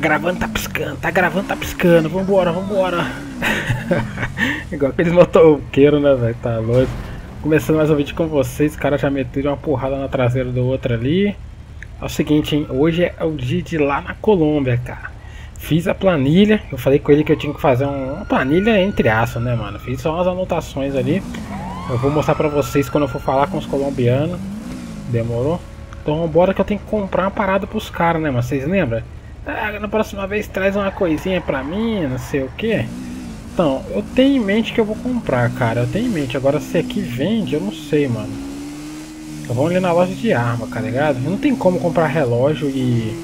gravando, tá gravando, tá piscando. Vambora. Igual aqueles motoqueiros, né, velho? Tá louco. Começando mais um vídeo com vocês. Os caras já meteram uma porrada na traseira do outro ali. É o seguinte, hein? Hoje é o dia de ir lá na Colômbia, cara. Fiz a planilha. Eu falei com ele que eu tinha que fazer uma planilha entre aspas, né, mano? Fiz só umas anotações ali. Eu vou mostrar pra vocês quando eu for falar com os colombianos. Demorou? Então vambora que eu tenho que comprar uma parada pros caras, né, mano? Vocês lembram? Ah, na próxima vez traz uma coisinha pra mim, não sei o que. Então, eu tenho em mente que eu vou comprar, cara. Eu tenho em mente. Agora, se aqui vende, eu não sei, mano. Eu vou ali na loja de arma, tá ligado? Não tem como comprar relógio e...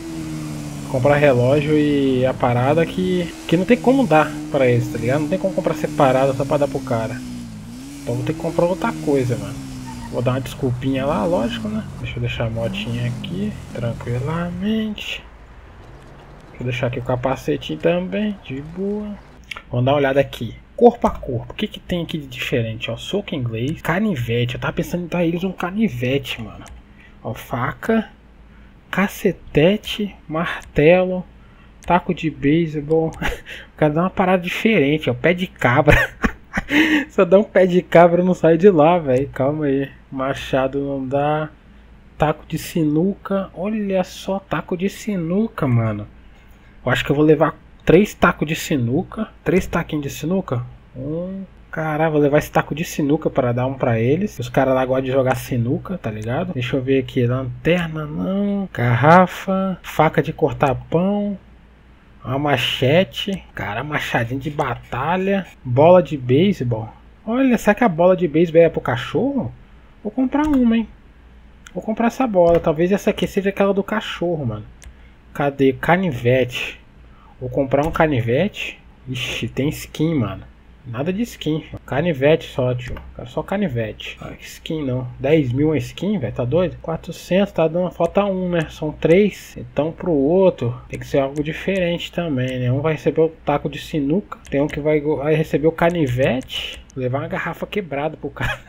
a parada que não tem como dar pra eles, tá ligado? Não tem como comprar separado só pra dar pro cara. Então vou ter que comprar outra coisa, mano. Vou dar uma desculpinha lá, lógico, né? Deixa eu deixar a motinha aqui, tranquilamente. Vou deixar aqui o capacetinho também, de boa. Vamos dar uma olhada aqui. Corpo a corpo, o que que tem aqui de diferente? Ó, soco inglês, canivete. Eu tava pensando em dar eles um canivete, mano. Ó, faca, cacetete, martelo, taco de beisebol. O cara dá uma parada diferente, ó, pé de cabra. Só dá um pé de cabra não sai de lá, velho. Calma aí. Machado não dá. Taco de sinuca. Olha só, taco de sinuca, mano. Eu acho que eu vou levar 3 tacos de sinuca. 3 taquinhos de sinuca. Caralho, vou levar esse taco de sinuca para dar um pra eles. Os caras lá gostam de jogar sinuca, tá ligado? Deixa eu ver aqui. Lanterna não. Garrafa. Faca de cortar pão. Uma machete. Cara, machadinho de batalha. Bola de beisebol. Olha, será que a bola de beisebol é pro cachorro? Vou comprar uma, hein? Vou comprar essa bola. Talvez essa aqui seja aquela do cachorro, mano. Cadê? Canivete. Vou comprar um canivete. Ixi, tem skin, mano. Nada de skin. Canivete só, tio. Quero só canivete. Ah, skin não. 10 mil uma skin, velho. Tá doido? 400, tá dando. Falta um, né? São 3. Então pro outro tem que ser algo diferente também, né? Um vai receber o taco de sinuca. Tem um que vai receber o canivete. Vou levar uma garrafa quebrada pro cara.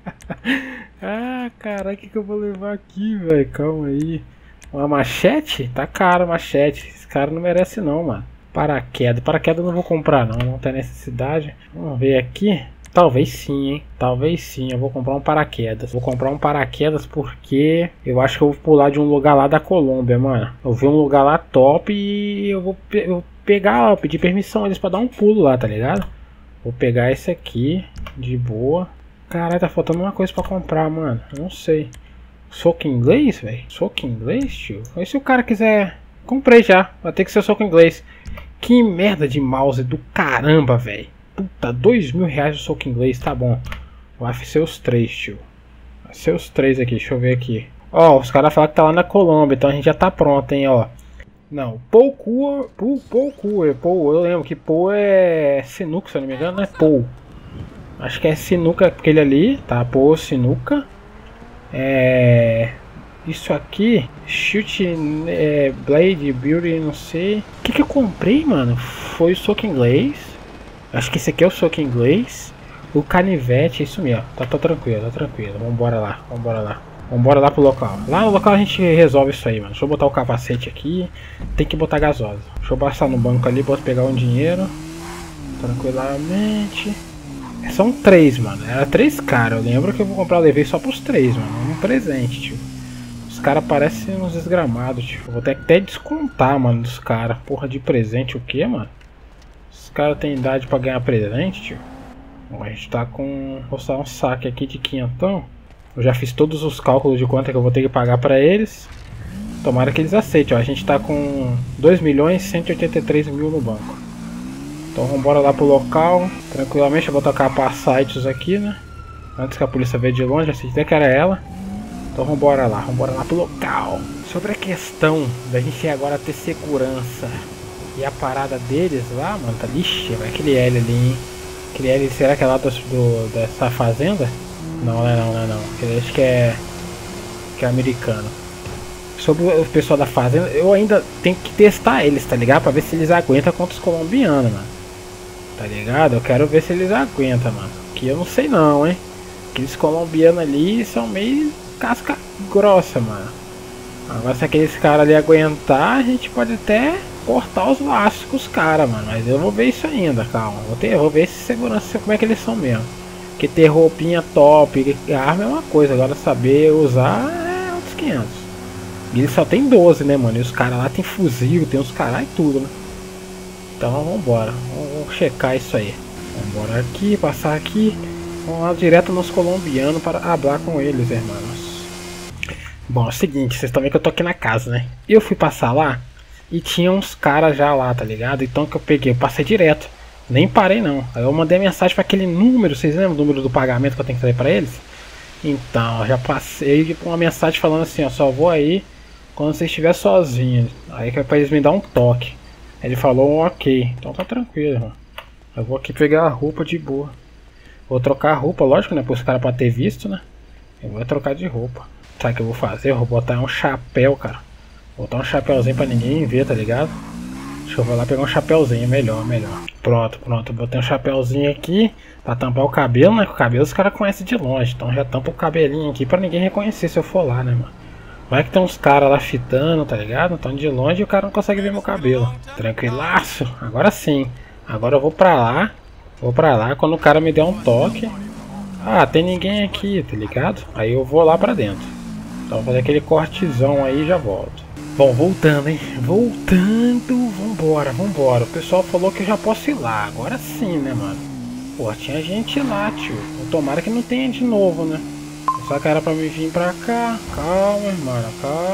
Ah, caralho, o que eu vou levar aqui, velho? Calma aí. Uma machete? Tá caro a machete. Esse cara não merece não, mano. Paraquedas. Paraquedas eu não vou comprar não. Não tem necessidade. Vamos ver aqui. Talvez sim, hein. Talvez sim. Eu vou comprar um paraquedas. Vou comprar um paraquedas porque eu acho que eu vou pular de um lugar lá da Colômbia, mano. Eu vi um lugar lá top e eu vou pegar lá. Pedir permissão eles pra dar um pulo lá, tá ligado? Vou pegar esse aqui. De boa. Caralho, tá faltando uma coisa pra comprar, mano. Eu não sei. Soco inglês, velho? Soco inglês, tio? E se o cara quiser... Comprei já. Vai ter que ser soco inglês. Que merda de mouse do caramba, velho. Puta, 2 mil reais o soco inglês. Tá bom. Vai ser os 3, tio. Vai ser os 3 aqui. Deixa eu ver aqui. Ó, os caras falaram que tá lá na Colômbia. Então a gente já tá pronto, hein, ó. Não, Pou, eu lembro que Pou é sinuca, se eu não me engano, não é Pou. Acho que é sinuca aquele ali, tá? Pou, sinuca. Isso aqui, Shoot, Blade, Beauty, não sei. O que eu comprei, mano? Foi o soco inglês. Acho que esse aqui é o soco inglês. O canivete, isso mesmo. Tá tranquilo, tá tranquilo. Vambora lá, vambora lá. Vambora lá pro local. Lá no local a gente resolve isso aí, mano. Deixa eu botar o capacete aqui. Tem que botar gasosa. Deixa eu passar no banco ali, posso pegar um dinheiro. Tranquilamente. São 3, mano. Era 3 caras. Eu lembro que eu vou comprar, levei só pros 3, mano. Um presente, tio. Os caras parecem uns desgramados, tio. Vou ter que até descontar, mano, dos caras. Porra de presente o que, mano? Os caras têm idade pra ganhar presente, tio. Bom, a gente tá com... Vou usar um saque aqui de 500. Eu já fiz todos os cálculos de quanto é que eu vou ter que pagar pra eles. Tomara que eles aceitem, ó. A gente tá com 2.183.000 no banco. Então vamos lá pro local. Tranquilamente, eu vou tocar Passaitos aqui, né? Antes que a polícia veja de longe, eu sei até que era ela. Então vamos lá pro local. Sobre a questão da gente agora ter segurança e a parada deles lá, mano, tá lixo, vai aquele L ali, hein? Aquele L, será que é lá dessa fazenda? Não, não é não. Aquele acho que é americano. Sobre o pessoal da fazenda, eu ainda tenho que testar eles, tá ligado? Pra ver se eles aguentam contra os colombianos, mano. Tá ligado? Eu quero ver se eles aguentam, mano. Que eu não sei não, hein? Aqueles colombianos ali são meio casca grossa, mano. Agora se aqueles caras ali aguentar, a gente pode até cortar os laços com os caras, mano. Mas eu vou ver isso ainda, calma. Eu vou ver esse segurança, como é que eles são mesmo. Porque ter roupinha top, arma é uma coisa, agora saber usar é outros 500. E ele só tem 12, né, mano? E os caras lá tem fuzil, tem os caras e tudo, né? Então vambora, vamos checar isso aí. Vambora aqui, passar aqui. Vamos lá direto nos colombianos para falar com eles, irmãos. Bom, é o seguinte, vocês estão vendo que eu tô aqui na casa, né? Eu fui passar lá e tinha uns caras já lá, tá ligado? Então que eu peguei, eu passei direto. Nem parei não. Aí eu mandei mensagem para aquele número, vocês lembram do número do pagamento que eu tenho que fazer para eles? Então, eu já passei com uma mensagem falando assim, ó, só vou aí quando você estiver sozinho. Aí que é pra eles me dar um toque. Ele falou ok, então tá tranquilo, mano. Eu vou aqui pegar a roupa de boa. Vou trocar a roupa, lógico, né? Para os caras pra ter visto, né? Eu vou trocar de roupa. Sabe o que eu vou fazer? Eu vou botar um chapéu, cara. Vou botar um chapéuzinho pra ninguém ver, tá ligado? Deixa eu lá pegar um chapéuzinho, melhor. Pronto. Botei um chapéuzinho aqui pra tampar o cabelo, né? Que o cabelo os caras conhecem de longe. Então já tampa o cabelinho aqui pra ninguém reconhecer se eu for lá, né, mano? Vai que tem uns caras lá fitando, tá ligado? Então de longe o cara não consegue ver meu cabelo. Tranquilaço. Agora sim. Agora eu vou pra lá. Quando o cara me der um toque. Ah, tem ninguém aqui, tá ligado? Aí eu vou lá pra dentro. Então vou fazer aquele cortezão aí e já volto. Bom, voltando, hein? Vambora. O pessoal falou que eu já posso ir lá. Agora sim, né, mano? Pô, tinha gente lá, tio. Tomara que não tenha de novo, né? Só que era pra me vir pra cá. Calma, irmão.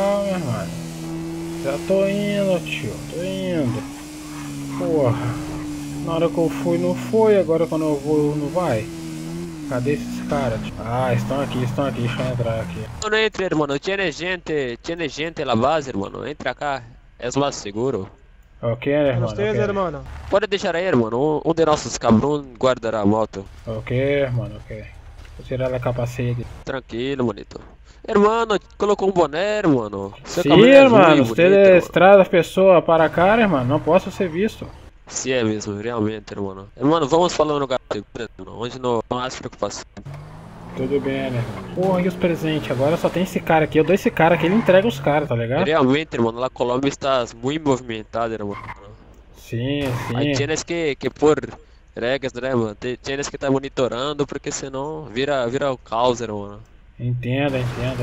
Já tô indo, tio. Tô indo. Porra. Na hora que eu fui, não foi. Agora quando eu vou, não vai. Cadê esses caras? Ah, estão aqui. Deixa eu entrar aqui. Não entre, hermano. Tiene gente na base, hermano. Entra cá. É mais seguro. Ok, hermano. Vocês, hermano. Pode deixar aí, hermano. Um de nossos cabrões guardará a moto. Ok, hermano. Vou tirar a capacete. Tranquilo, bonito. Hermano, colocou um boné, hermano. Sim, hermano. Você traz a pessoa para cá, hermano. Não posso ser visto. Sim, é mesmo, realmente, irmão. Irmão, vamos falar no lugar seguro, onde não há preocupação. Tudo bem, né? Porra, e os presentes? Agora só tem esse cara aqui. Eu dou esse cara aqui, ele entrega os caras, tá ligado? Realmente, irmão, a Colômbia está muito movimentada, irmão. Sim. Aí tienes que por regras, né, mano? Tienes que estar monitorando, porque senão vira o caos, irmão. Entendo.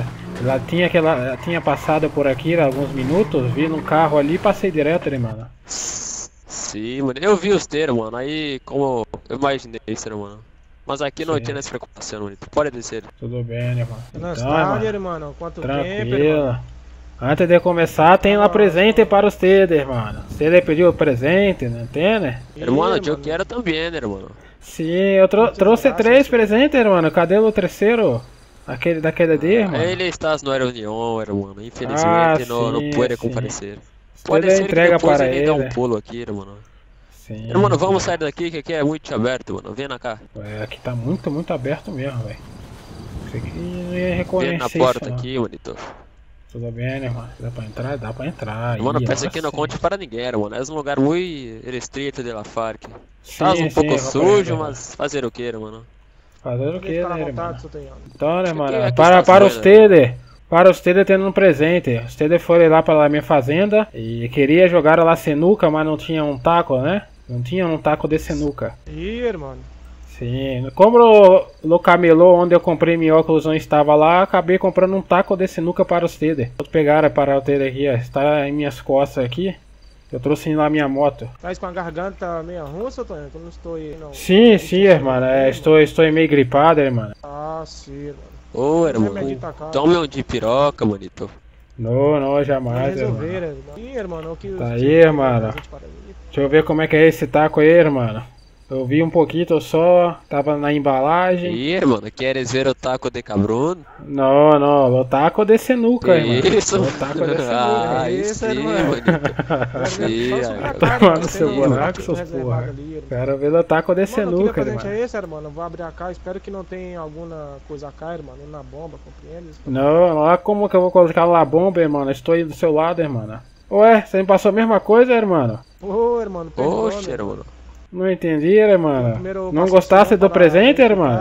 Ela tinha passado por aqui há alguns minutos, vi num carro ali e passei direto, né, mano? Sim, mano, eu vi os termos, mano, aí como eu imaginei isso, mano. Mas aqui não tinha essa preocupação, mano. Pode descer. Tudo bem, né, mano? Então, irmão, quanto tranquilo. tempo, irmão? Antes de começar, tem lá presente para ustedes, mano. Se ele pediu presente, não entende? Irmão, eu quero também, né, irmão? Sim, eu trouxe 3 presentes, irmão. Cadê o terceiro? Aquele daquele dia, irmão? Ele está na reunião, irmão. Infelizmente não pode comparecer. Pode ser entrega que depois para ele dá um pulo aqui, irmão. Sim. Irmão, vamos sair daqui que aqui é muito aberto, mano. Vem na cá. Aqui tá muito aberto mesmo, velho. Você que não ia reconhecer. Vem na porta aqui, monitor. Tudo bem, né, mano? Dá pra entrar. Mano, parece que não conte para ninguém, mano. É um lugar muito restrito de la Farc. Sim, tá um pouco sujo, mas fazer o que, mano? Fazer o que, né, irmão? Então, né, mano? Aqui Para os ustedes tendo um presente. Ustedes foram lá para a minha fazenda e queria jogar lá sinuca, mas não tinha um taco, né? Não tinha um taco de sinuca. Ih, irmão. Sim, como o camelô onde eu comprei meu óculos não estava lá, acabei comprando um taco de sinuca para ustedes. Vou pegar para ustedes aqui, ó. Está em minhas costas aqui. Eu trouxe lá minha moto. Tá com a garganta meio ruim, seu Tonho? Eu não estou aí, não. Sim, irmão. Estou meio gripado, irmão. Ah, sim, irmão. Ô, irmão, tome um de piroca, bonito. Não, jamais, irmão. Ih, irmão, que tá aí, irmão. Deixa eu ver como é que é esse taco aí, irmão. Eu vi um pouquinho só, tava na embalagem. Ih, irmão, queres ver o taco de cabrón? Não, o taco de sinuca, irmão. Isso, o taco de sinuca. Ah, isso, irmão. Toma no seu buraco, seus porra. Quero ver o taco de sinuca, irmão. É esse, irmão? Vou abrir a caixa, espero que não tenha alguma coisa a cair, irmão, na bomba, compreende? Não, olha como que eu vou colocar lá a bomba, irmão. Estou aí do seu lado, irmão. Ué, você me passou a mesma coisa, irmão? Ô, irmão, poxa, irmão. Não entendi, irmão. Não gostasse do presente, irmão?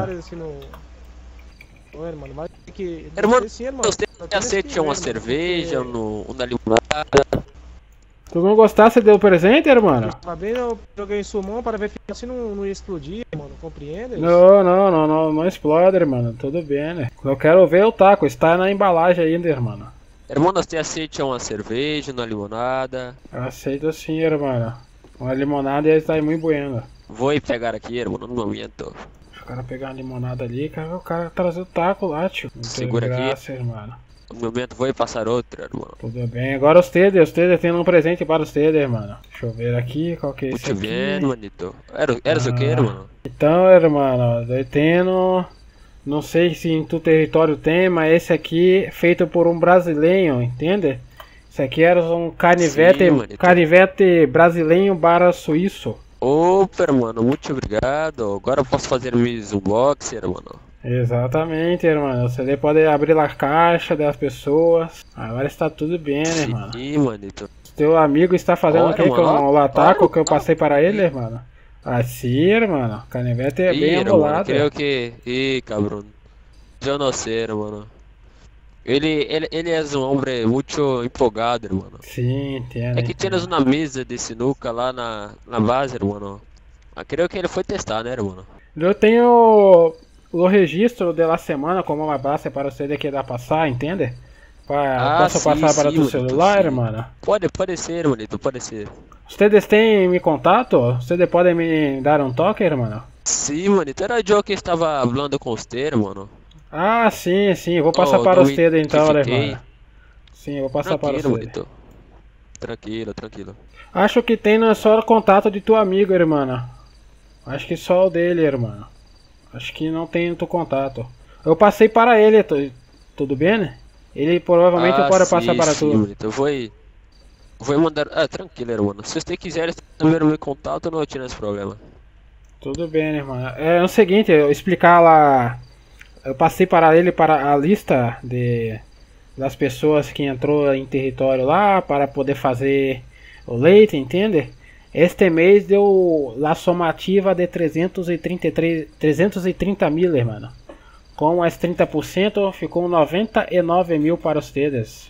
Irmão, você aceita uma cerveja, uma limonada? Tu não gostasse deu presente, irmão? Também eu joguei em sumão para ver se não ia explodir, mano. Compreende? Não explode, irmão. Tudo bem, né? Eu quero ver o taco. Está na embalagem ainda, irmão. Irmão, você aceita uma cerveja, uma limonada? Aceito sim, irmão. Uma limonada está muito buena. Vou ir pegar aqui, irmão, no momento. O cara pegar uma limonada ali, o cara trazer o taco lá, tio. Segura graça, aqui. Irmão. No momento vou ir passar outra, irmão. Tudo bem. Agora os Teder tem um presente para os Teder, mano. Deixa eu ver aqui, qual que é esse Muito aqui. bem, manito. Era o que, irmão? Então, irmão, eu tenho... Não sei se em tu território tem, mas esse aqui é feito por um brasileiro, entende? Esse aqui era um canivete brasileiro barra suíço. Opa, mano, muito obrigado. Agora eu posso fazer meus unboxing, mano. Exatamente, irmão. Você pode abrir a caixa das pessoas. Agora está tudo bem, né, irmão? Sim, manito. Teu amigo está fazendo o que com o lataco que eu passei para ele, sim. irmão? Assim, irmão. Canivete é bem irmão, embolado. creio que... Ih, cabrão. Eu não sei, irmão. Ele é um homem muito empolgado, irmão. Sim, entendo. É que temos uma mesa de sinuca lá na base, irmão. Eu creio que ele foi testar, né, irmão? Eu tenho o registro da semana como uma base para você que dá passar, entende? Posso passar para o celular, irmão? Pode ser, manito, pode ser. Vocês têm me contato? Vocês podem me dar um toque, irmão? Sim, manito. Era eu que estava falando com você, mano. Ah, sim. Vou passar para vocês então, irmão. Sim, vou passar para você. Tranquilo. Acho que tem só o contato de teu amigo, irmão. Acho que só o dele, irmão. Acho que não tem o teu contato. Eu passei para ele, tudo bem, né? Ele provavelmente pode passar para tu. Eu vou mandar. Tranquilo, irmão. Se você quiser saber o meu contato, não tinha esse problema. Tudo bem, irmão. É o seguinte, eu explicar lá. Eu passei para ele para a lista das pessoas que entrou em território lá para poder fazer o leite, entende? Este mês deu a somativa de 330 mil, irmão. Com as 30% ficou 99 mil para os tedes.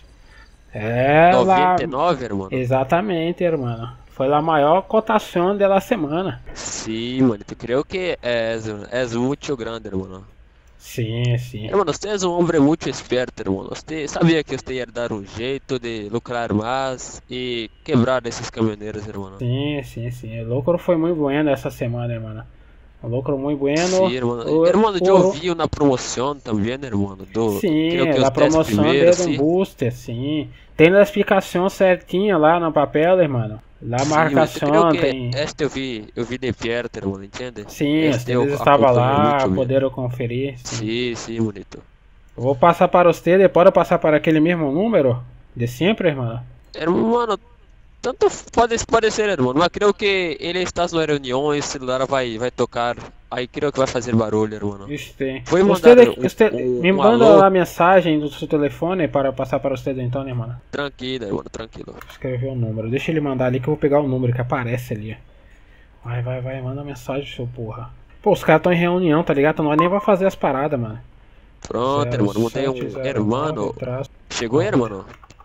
99, irmão? Exatamente, irmão. Foi a maior cotação da semana. Sim, mano. Eu creio que é muito grande, irmão. Sim. Irmão, você é um homem muito esperto, irmão. Você sabia que você ia dar um jeito de lucrar mais e quebrar esses caminhoneiros, irmão. Sim. O lucro foi muito bueno essa semana, irmão. O lucro muito bueno. Sim, irmão. Irmão, eu vi na promoção também, irmão. Sim, a promoção deu um booster, sim. Tem a explicação certinha lá no papel, irmão. Lá a marcação tem. Esta eu vi de perto, irmão, entende? Sim, eles estavam lá, poderam conferir. Sim, bonito. Eu vou passar para você, pode passar para aquele mesmo número de sempre, irmão? Irmão, tanto pode ser, irmão, mas creio que ele está na reunião e o celular vai tocar. Aí creio que vai fazer barulho, irmão. Isso tem. Foi mandar me manda a mensagem do seu telefone para passar para você então, irmão. Tranquilo, irmão, tranquilo. Escrever o número. Deixa ele mandar ali que eu vou pegar o número que aparece ali. Vai, manda mensagem, seu porra. Pô, os caras estão em reunião, tá ligado? Nós nem vai fazer as paradas, mano. Pronto, irmão, mandei um irmão. Chegou, irmão?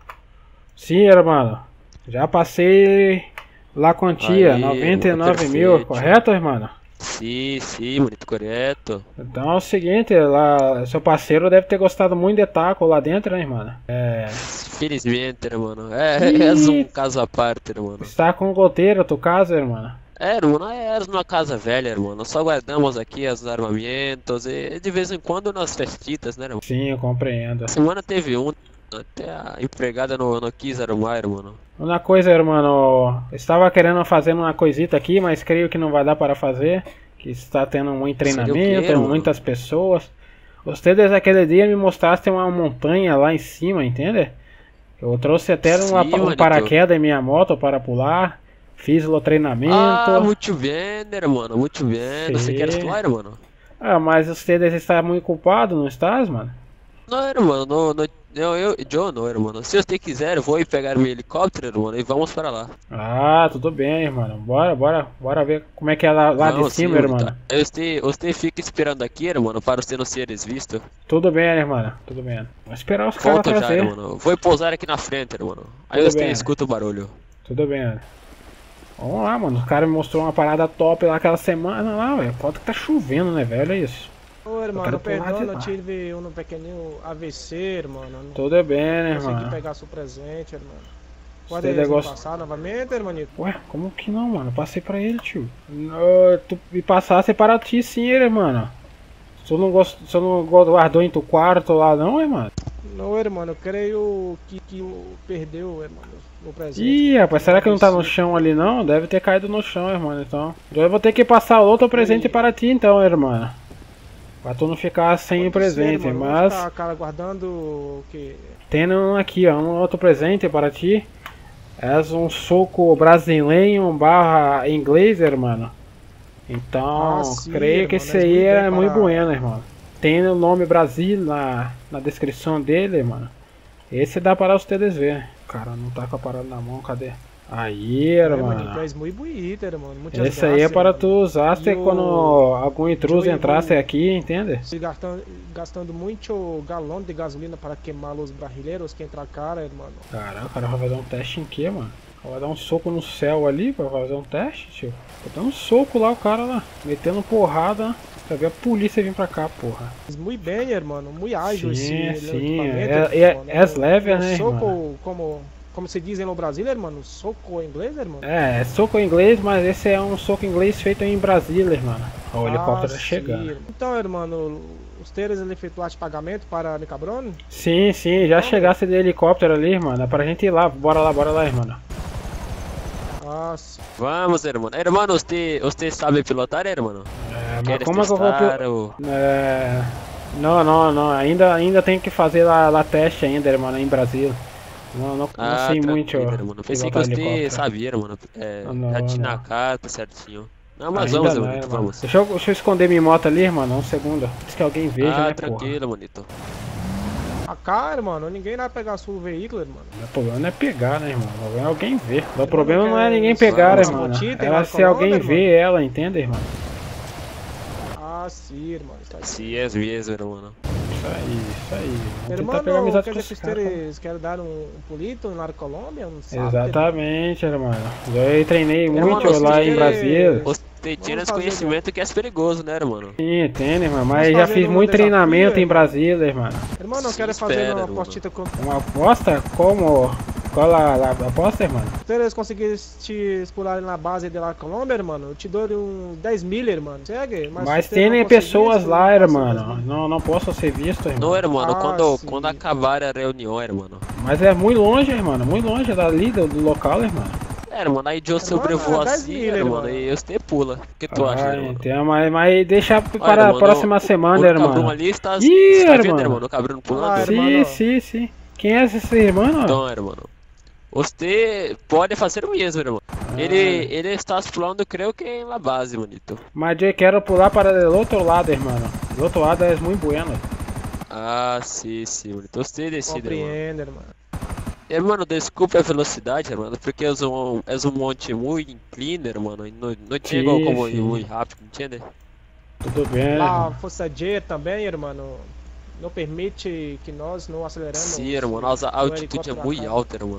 Sim, irmão. Já passei lá a quantia, 99 mil, correto, irmão? Sim, muito correto. Então é o seguinte, lá, seu parceiro deve ter gostado muito de taco lá dentro, né, irmão? Felizmente, irmão. É um caso à parte, irmão. Está com goteira, tu casa, irmão? Irmão, é uma casa velha, irmão. Nós só guardamos aqui os armamentos e de vez em quando nas festitas, né, irmão? Sim, eu compreendo. A semana teve até a empregada não quis arrumar, irmão. Uma coisa, irmão, estava querendo fazer uma coisita aqui, mas creio que não vai dar para fazer, que está tendo muito treinamento, muitas pessoas. Vocês aquele dia me mostraste uma montanha lá em cima, entende? Eu trouxe até um paraquedas em minha moto para pular, fiz o treinamento. Muito bem, irmão, muito bem. Sim. Você quer pular, irmão? Mas vocês estão muito culpados, não estás, mano? Não, irmão, eu não, irmão. Se você quiser, eu vou ir pegar meu helicóptero, irmão, e vamos para lá. Tudo bem, irmão. Bora ver como é que é lá de cima, irmão. Você fica esperando aqui, irmão, para você não ser desvisto. Tudo bem, irmão, tudo bem. Vou esperar os caras trazer. Irmão. Vou pousar aqui na frente, irmão. Aí você escuta o barulho. Tudo bem, velho. Vamos lá, mano. Os caras me mostrou uma parada top lá aquela semana lá, velho. Foda que tá chovendo, né, velho? Olha isso. Ô, Eu irmão, quero pular de perdão, eu lá. tive um pequenino AVC, irmão. Não Tudo bem, né, consegui irmão? pegar seu presente, irmão. Pode Esse negócio- passar novamente, irmanito? Ué, como que não, mano? Eu passei pra ele, tio. Tu me passasse para ti sim, ele, mano. Você não guardou em tu quarto lá, não, irmão? Não, irmão, eu creio que perdeu, irmão, o presente. Ih, rapaz, será que não tá no chão ali, não? Deve ter caído no chão, irmão, então. Eu vou ter que passar outro presente para ti, então, irmão. Pra tu não ficar sem presente, irmão, mas... Tá, cara, guardando o que? Tendo aqui, ó, um outro presente para ti. É um soco brasileiro barra inglês, irmão. Então, sim, creio que irmão, esse nós aí muito é bem muito para- bueno, irmão. Tem o nome Brasil na descrição dele, mano. Esse dá para vocês ver. Cara, não tá com a parada na mão, cadê? Aí, irmão. Manito, é muito bonito, irmão. Muitas Esse aí é graças, para irmão. tu usar E o- quando algum intruso Joey entrasse Bull- aqui, entende? Se gastando muito galão de gasolina para queimar os brasileiros que entram cara, irmão. Caraca, o cara vai fazer um teste em quê, mano? Vai dar um soco no céu ali pra fazer um teste, tio. Vai dar um soco lá, o cara lá, metendo porrada, pra ver a polícia vir pra cá, porra. Muito bem, irmão. Muito ágil Sim, esse sim, equipamento, irmão. é leve, né, Soco, como se dizem no Brasil, irmão, soco em inglês, irmão. É soco em inglês, mas esse é um soco em inglês feito em Brasília, mano. Ó, o helicóptero tá sim, chegando. irmão. Então, irmão, os teres ele efetuaste pagamento para me cabrón? Sim, já chegasse de helicóptero ali, mano. É pra gente ir lá, bora lá, irmão. Ah, sim. Vamos, irmão. Irmão, você sabe pilotar, irmão? É, mas Queres como é que eu vou... testar o- Não, ainda tem que fazer lá teste ainda, irmão, em Brasília. Não sei muito. tranquilo, irmão. Pensei que pilotar você helicóptero. sabia, irmão. Não, Já tinha não. na carta certinho. Não, mas Ainda vamos, não, irmão. irmão. Vamos. Deixa eu esconder minha moto ali, irmão, um segundo. Antes que alguém veja, né, Tranquilo, bonito. Cá, irmão, ninguém vai pegar seu veículo, irmão. porra. O problema não é pegar, né, irmão? O problema é alguém ver. O problema não é ninguém pegar, Vamos, irmão. motinha, tem É lá se colando, alguém irmão. vê ela, entende, irmão? Ah, sim, irmão. Está aí. Sim, é mesmo, irmão. Isso aí. Vamos Irmão, tentar pegar amizade quer com dizer esses que caras. vocês querem dar um pulito na Colômbia? Um sábado, Exatamente, irmão. Eu treinei Irmão, muito nós lá em temos que- Brasília. Você tinha esse fazer, conhecimento que é perigoso, né, irmão? Sim, entende, irmão. Mas Vamos já fazer fiz um muito desafio, treinamento em irmão. Brasília, irmão. Irmão, não Sim, quero fazer espera, uma irmão. apostita com Uma aposta? Como? Qual a aposta, irmão? Se eles conseguirem te explorar na base de la Colômbia, irmão, eu te dou uns 10 mil, irmão. Segue? Mas se você não tem conseguir, pessoas você lá, não passa irmão. Não posso ser visto, irmão. Não, irmão, Ah, sim. quando acabar a reunião, irmão. Mas é muito longe, irmão. Muito longe dali do local, irmão. Irmão, aí eu sobrevoo é 10 assim, mil, irmão, irmão. e você pula. O que tu acha, irmão? Entendo, mas deixa para irmão, a próxima semana, o cabrão irmão. ali está Ih, está vendo, irmão. irmão, o cabrão pulando. Ah, irmão. Sim. Quem é esse irmão? Então, irmão, você pode fazer o mesmo, irmão. Ele está pulando, creio que em la base, bonito. Mas eu quero pular para o outro lado, irmão. Do outro lado é muito bueno. Ah, sim, bonito. Você decide, irmão. Compreende, irmão. Irmão, desculpe a velocidade, irmão, porque é um monte muito inclino, irmão. Não tinha como ir sim. muito rápido, entende? Tudo bem. A força G também, irmão, não permite que nós não aceleremos. Sim, irmão, nossa o altitude é helicóptero muito acá. alta, irmão.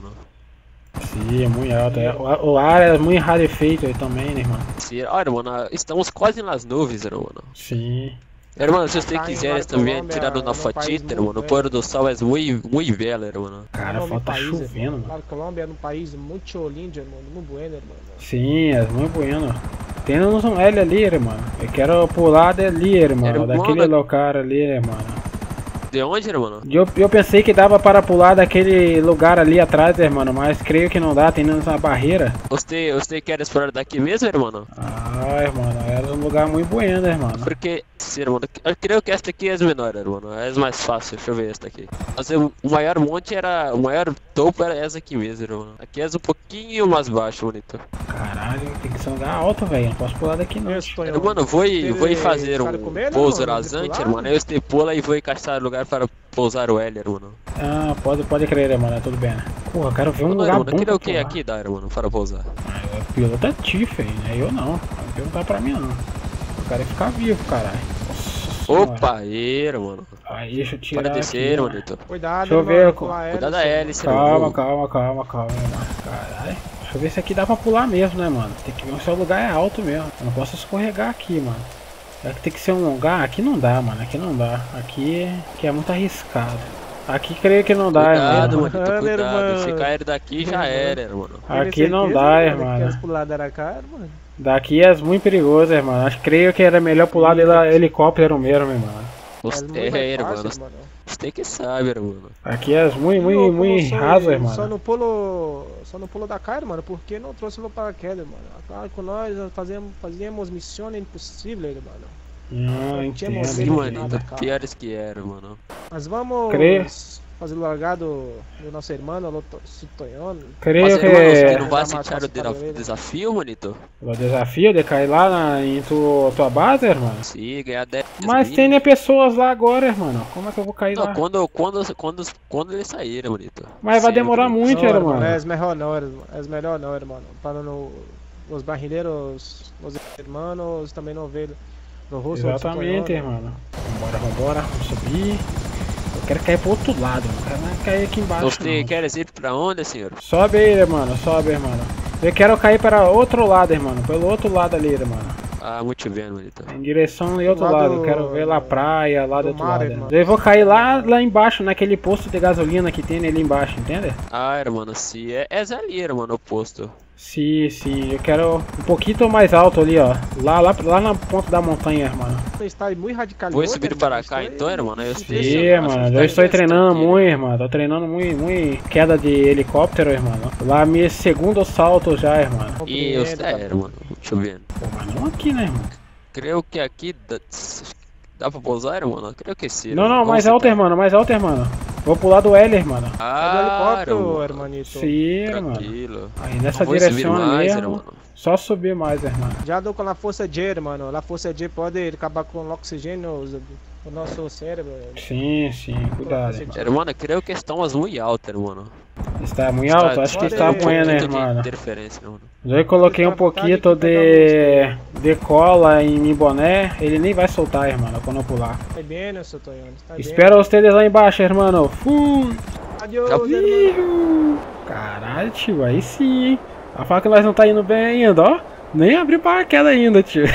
Sim, é muito alto. O ar é muito rarefeito aí também, né, irmão? Sim, olha, irmão, estamos quase nas nuvens, irmão. Sim. Irmão, se você Tá em quiser Mar também Colômbia, tirar é uma um país fotita, muito irmão, o velho. pôr do sol é muito belo, irmão. Cara, Nome falta país, chovendo, irmão. mano. La Colômbia é um país muito lindo, irmão. Muito bueno, irmão. Sim, é muito bueno. Tem um L ali, irmão. Eu quero pular dali, irmão. Irmão, Daquele local ali, irmão. De onde, irmão? Eu pensei que dava para pular daquele lugar ali atrás, irmão, mas creio que não dá, tem uma barreira. Você quer explorar daqui mesmo, irmão? Ah, irmão, era um lugar muito bueno, irmão. Porque, sim, irmão, eu creio que esta aqui é menor, irmão. É mais fácil, deixa eu ver esta aqui. Mas o maior monte era, o maior topo era essa aqui mesmo, irmão. Aqui é um pouquinho mais baixo, bonito. Caralho, tem que ser um lugar alto, velho. Não posso pular daqui não. Irmão, vou fazer sabe comer, pouso irmão? rasante, Tripulado? irmão. Aí você pula e vou encaixar lugar para pousar o L, irmão. Ah, pode crer, irmão, tudo bem. Porra, quero ver um Não, lugar irmão, bom queria pra o que pular. aqui dá, irmão, para pousar? Ah, o piloto é Tiff, né? Eu não. Não perguntar pra mim, não. Eu quero ficar vivo, caralho. Nossa senhora. Opa, aí, irmão. Aí, deixa eu tirar Para descer, aqui, ó. bonito. Cuidado, Deixa eu ver, irmão, co- com a hélice, Cuidado da hélice, Calma, irmão. calma, irmão. Caralho. Deixa eu ver se aqui dá pra pular mesmo, né, mano? Tem que ver se o lugar é alto mesmo. Eu não posso escorregar aqui, mano. Tem que ser um lugar... Aqui não dá, mano. Aqui não dá. Aqui é muito arriscado. Aqui creio que não dá, Cuidado, irmão. mano. Cuidado. irmão. Se cair daqui já era, mano. Aqui não dá, irmão. Quer pular da cara, mano? Daqui é muito perigoso, irmão. Acho que creio que era melhor pular de helicóptero mesmo, irmão. Você, mano. Você tem que saber, mano. Aqui é muito raso, irmão. Só no pulo da cara, mano. Por que não trouxe o paraquedas, mano? Claro, com nós fazíamos missões impossíveis, mano. Não, entendo. Sim, mano. Piores que eram, mano. Mas vamos Creio. fazer o largado do nosso irmão, Sutoyon. Creio que... Você não vai aceitar o desafio, manito? O desafio de cair lá em tua base, irmão? Sim, ganhar 10 Mas mil. tem né, pessoas lá agora, irmão. Como é que eu vou cair Não, lá? quando eles saírem, manito. Mas vai demorar Sempre. muito, irmão. É melhor não, irmão. Para os barrilheiros, os irmãos também não ver no rosto. Exatamente, irmão. Vambora. Vamos subir. Eu quero cair pro outro lado, não quero mais cair aqui embaixo. Você não. quer ir pra onde, senhor? Sobe aí, irmão. Sobe, irmão. Eu quero cair para outro lado, irmão. Pelo outro lado ali, irmão. Ah, muito bem, manito. Em direção ao outro lado. Eu quero ver lá a praia, lá do outro lado. irmão. Eu vou cair lá embaixo, naquele posto de gasolina que tem ali embaixo, entende? Ah, irmão, sim. É ali, irmão, o posto. Sim. Eu quero um pouquinho mais alto ali, ó. Lá na ponta da montanha, irmão. Está muito radical. Vou subir para cá, então, irmão. Eu Sim, mano. Eu estou treinando muito, irmão. Tô treinando muito queda de helicóptero, irmão. Lá meu segundo salto já, irmão. E eu irmão. Deixa eu ver. Pô, mas não aqui, né, irmão? Creio que aqui dá pra pousar, irmão? Creio que sim. Não, mais alto, irmão. Mais alto, irmão. Vou pular do L, irmão. Ah, helicóptero, hermanito. Sim, irmão. Tranquilo. Aí nessa Vou subir direção mais, mesmo. irmão. Só subir mais, irmão. Já dou com a força G, mano. A força G pode acabar com o oxigênio no nosso cérebro. Sim, cuidado, irmão. Irmão, creio que estamos muito altos, irmão. Está muito alto? Acho que está bueno, irmão. Interferência, irmão. Já coloquei um pouquinho de cola em meu boné. Ele nem vai soltar, irmão, quando eu pular. Tá bem, né, seu Tonhão? Espera vocês lá embaixo, irmão. Fui! Adeus, irmão. Caralho, tio, aí sim, hein? A faca nós não tá indo bem ainda, ó. Nem abri paraquedas ainda, tio.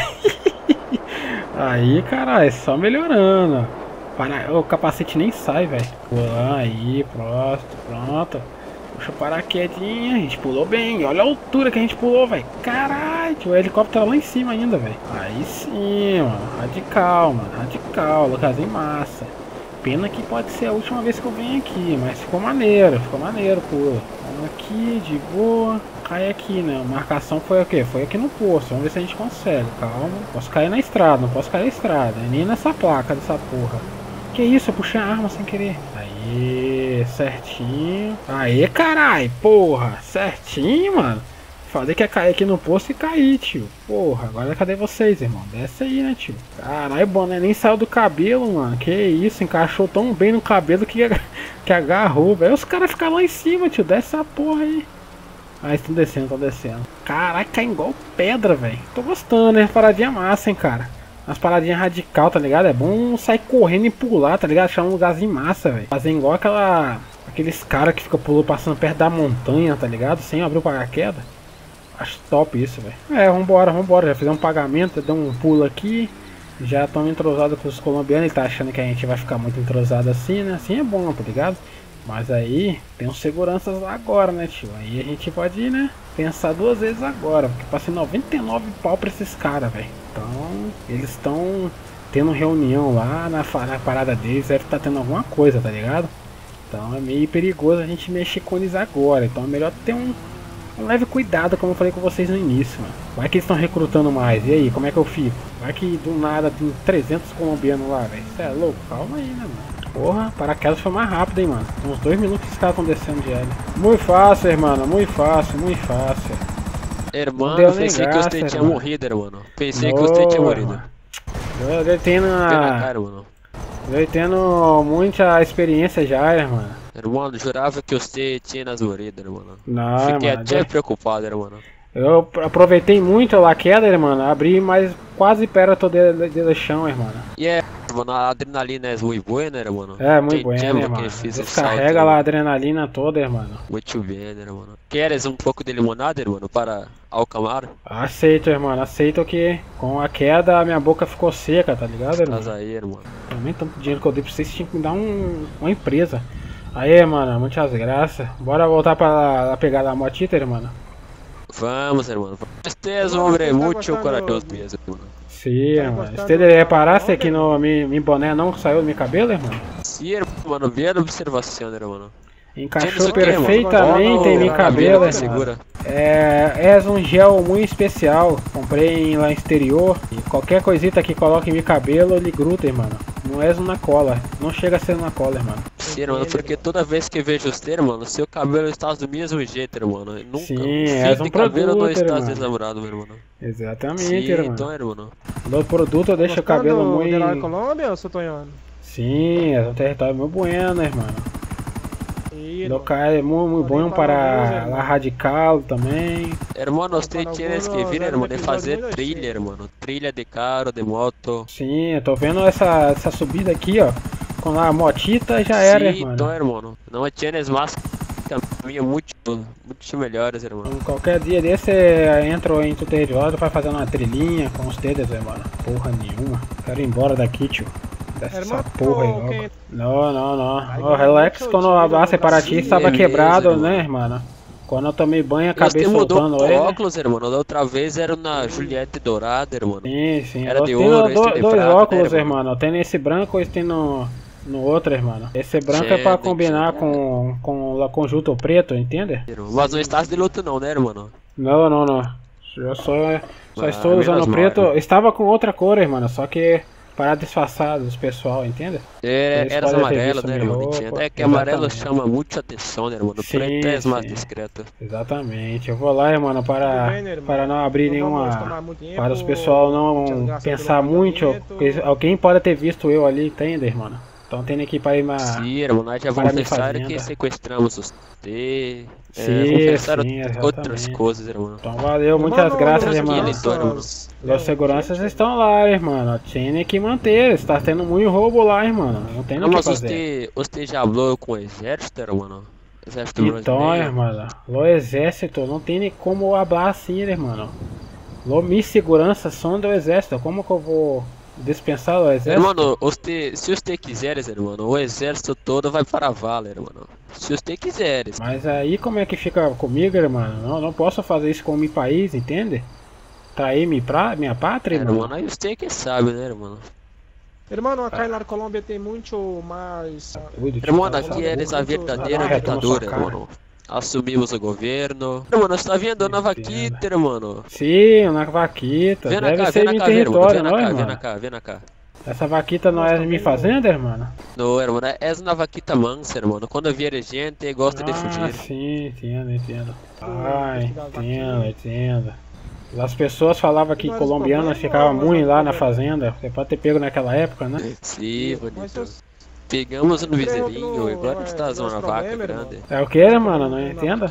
Aí, caralho, só melhorando. O capacete nem sai, velho. Aí, pronto. Puxa o paraquedinha, a gente pulou bem. Olha a altura que a gente pulou, velho. Caralho, o helicóptero tá lá em cima ainda, velho. Aí sim, mano. Radical, lugarzinho massa. Pena que pode ser a última vez que eu venho aqui, mas ficou maneiro, pô. Vamos aqui, de boa. Cai aqui, né? A marcação foi o quê? Foi aqui no posto. Vamos ver se a gente consegue. Calma. Posso cair na estrada, não posso cair na estrada. Nem nessa placa dessa porra. Que isso? Eu puxei a arma sem querer. Aí, certinho. Aí, carai, porra. Certinho, mano. Falei que ia cair aqui no posto e cair, tio. Porra, agora cadê vocês, irmão? Desce aí, né, tio? Caralho, boné nem saiu do cabelo, mano. Que isso, encaixou tão bem no cabelo que agarrou, velho. Os caras ficam lá em cima, tio. Desce essa porra aí. Ah, estão descendo. Caraca, cai igual pedra, velho. Tô gostando, né? Paradinha massa, hein, cara. Umas paradinhas radical, tá ligado? É bom sair correndo e pular, tá ligado? Achar um lugarzinho massa, velho. Fazer igual aqueles caras que ficam pulando, passando perto da montanha, tá ligado? Sem abrir o paraquedas. Acho top isso, velho. É, vambora. Já fizemos um pagamento, deu um pulo aqui. Já estamos entrosados com os colombianos. Ele tá achando que a gente vai ficar muito entrosado assim, né? Assim é bom, tá ligado? Mas aí, tem uns seguranças lá agora, né, tio? Aí a gente pode, né, pensar duas vezes agora. Porque passei 99 pau pra esses caras, velho. Então, eles estão tendo reunião lá na parada deles. Deve estar tendo alguma coisa, tá ligado? Então é meio perigoso a gente mexer com eles agora. Então é melhor ter um leve cuidado, como eu falei com vocês no início, mano. Vai que eles estão recrutando mais. E aí, como é que eu fico? Vai que do nada tem 300 colombianos lá, velho. Você é louco? Calma aí, né, mano? Porra, paraquedas foi mais rápido, hein, mano. Uns 2 minutos que os caras estão descendo de L. Muito fácil, irmão. Muito fácil. Irmão, eu pensei que você tinha morrido, irmão. Pensei que você tinha morrido. Eu tendo muita experiência já, irmão. Irmão, jurava que você tinha nas morridas, irmão. Não, fiquei mano, até preocupado, irmão. Eu aproveitei muito a queda, mano. Abri mais quase perto do chão, mano. E mano, a adrenalina é muito boa, hermano? É, muito buena, mano. Descarrega lá a adrenalina toda, mano. Muito bem, hermano. Queres um pouco de limonada, hermano, para acalmar? Aceito, irmão. Aceito que com a queda a minha boca ficou seca, tá ligado, irmão? Mas aí, irmão. Também tanto dinheiro que eu dei pra vocês, tinha que me dar uma empresa. Aí, mano, muitas graças. Bora voltar pra pegar a motita, irmão. Vamos, hermano. Este é um homem muito corajoso mesmo, irmão. Sim, mano. Você reparasse que no meu boné não saiu do meu cabelo, irmão? Sim, mano. Bem observação, irmão. Encaixou perfeitamente em meu cabelo, irmão. É um gel muito especial. Comprei lá no exterior. E qualquer coisita que coloque em meu cabelo, ele gruda, irmão. Não é uma cola. Não chega a ser uma cola, irmão. Sim, mano, porque toda vez que vejo você, mano, seu cabelo está do mesmo jeito, irmão. Nunca. Sim, é um cabelo produto, não está irmão. desnamorado, meu irmão. Exatamente, Sim, irmão. então, irmão. No produto deixa o cabelo muito... Da Colômbia, ou seu Tonhano? Sim, é um território muito bueno, irmão. O local é muito bom para lá radical também. Hermano, você tinha que vir, irmão, de fazer trilha, irmão. Trilha de carro, de moto. Sim, eu tô vendo essa subida aqui, ó. Com a motita já era, sim, irmão. Então, irmão. Não tinha mais caminho muito melhores, irmão. Qualquer dia desse entra em tutorial pra fazer uma trilhinha com os dedos, irmão. Porra nenhuma. Quero ir embora daqui, tio. Dessa porra aí, logo. Não. O relax quando a separatista estava quebrado, né, irmão? Quando eu tomei banho, acabei soltando ele. Óculos, irmão. Da outra vez era na Juliette Dourada, irmão. Sim. Era de ouro, dois óculos, né, irmão. Tem esse branco e esse no outro, irmão. Esse branco é pra combinar com o conjunto preto, entende? Mas não estás de luto não, né, irmão? Não. Eu só estou usando preto. Estava com outra cor, irmão. Só que para disfarçar dos pessoal, entende? Era amarelo, né, irmão? É que amarelo chama muita atenção, né, irmão? O preto é mais discreto. Exatamente. Eu vou lá, irmão, para não abrir nenhuma... Para os pessoal não pensar muito. Alguém pode ter visto eu ali, entende, irmão? Então tem que ir para ir mais... Sim, irmão, nós já vamos pensar que sequestramos você. Sim, outras coisas, irmão. Então valeu, muitas graças, irmão. Os seguranças estão lá, irmão. Tinha que manter, está tendo muito roubo lá, irmão. Não tem o que fazer. Você já falou com o exército, irmão? Exército então, irmão, o exército não tem nem como falar assim, irmão. Minhas seguranças são do exército. Como que eu vou dispensar o exército? Irmão, se você quiser, irmão, o exército todo vai para a vala, irmão. Se você quiser. Mas aí como é que fica comigo, irmão? Não posso fazer isso com o meu país, entende? Trair minha pátria, irmão? Irmão, aí você que sabe, né, irmão? Irmão, aqui na Colômbia tem muito mais... Irmão, aqui eles a verdadeira ditadura, irmão. Assumimos o governo. Irmão, você tá vendo na vaquita, irmão? Sim, na vaquita. Deve ser meu território, não, irmão? Vem cá. Essa vaquita não é de minha fazenda, irmão? Não, irmão, é uma vaquita mansa, irmão. Quando vier gente, gosta de fugir. Sim, entendo. Entendo. As pessoas falavam que colombianos ficavam muito lá na fazenda. Você pode ter pego naquela época, né? Sim, bonito. Pegamos no bezerrinho, agora está uma vaca grande. É o que, mano? Não entenda?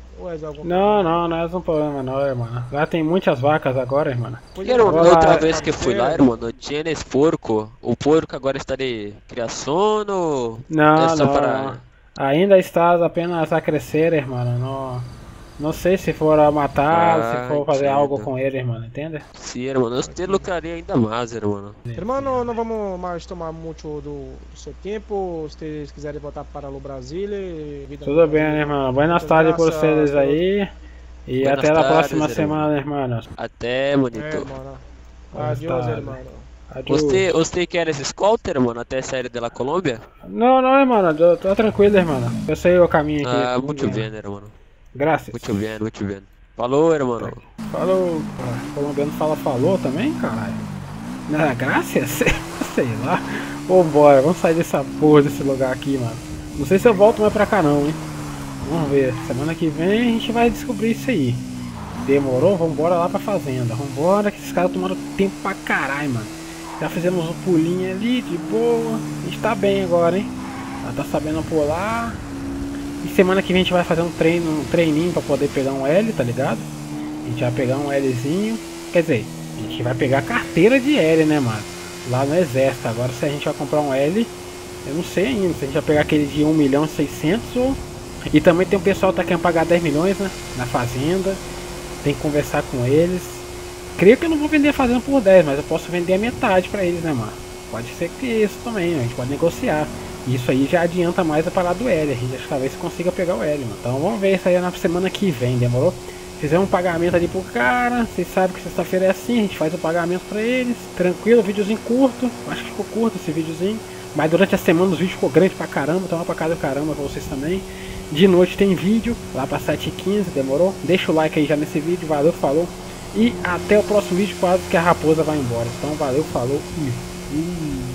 Não é um problema não, irmão. Lá tem muitas vacas agora, irmão. Outra vez que fui lá, irmão, tinha esse porco. O porco agora está de criação ou... Não. Ainda está apenas a crescer, irmão. Não sei se for a matar, se for fazer algo com ele, irmão, entende? Sim, irmão, você lucraria ainda mais, irmão. Irmão, não vamos mais tomar muito do seu tempo. Se vocês quiserem voltar para o Brasil... Tudo bem, irmão. Boas tardes por vocês aí. E até a próxima semana, irmão. Até, bonito. Adiós, irmão. Você quer esse scooter, mano, até sair da Colômbia? Não, irmão, tô tranquilo, irmão. Eu sei o caminho aqui. Muito bem, irmão. Graças. Muito bem. Falou, irmão. Falou. O colombiano falou também, caralho. Não, graças? Sei lá. Vambora, vamos sair dessa porra desse lugar aqui, mano. Não sei se eu volto mais pra cá não, hein. Vamos ver. Semana que vem a gente vai descobrir isso aí. Demorou? Vambora lá pra fazenda. Vambora que esses caras tomaram tempo pra caralho, mano. Já fizemos um pulinho ali, de boa. A gente tá bem agora, hein. Já tá sabendo pular. E semana que vem a gente vai fazer um treininho pra poder pegar um L, tá ligado? A gente vai pegar um Lzinho. Quer dizer, a gente vai pegar a carteira de L, né, mano? Lá no exército. Agora se a gente vai comprar um L, eu não sei ainda. Se a gente vai pegar aquele de 1.600.000 ou... E também tem um pessoal que tá querendo pagar 10 milhões, né? Na fazenda. Tem que conversar com eles. Creio que eu não vou vender a fazenda por 10, mas eu posso vender a metade pra eles, né, mano? Pode ser que isso também, né? A gente pode negociar. Isso aí já adianta mais a parada do L. A gente acho que talvez consiga pegar o L, mano. Então vamos ver isso aí na semana que vem, demorou? Fizemos um pagamento ali pro cara. Vocês sabem que sexta-feira é assim, a gente faz o pagamento pra eles. Tranquilo, videozinho curto. Acho que ficou curto esse videozinho. Mas durante a semana os vídeos ficou grande pra caramba. Então vai pra casa do caramba pra vocês também. De noite tem vídeo, lá pra 7h15, demorou? Deixa o like aí já nesse vídeo, valeu, falou. E até o próximo vídeo, quase que a raposa vai embora. Então valeu, falou e fui.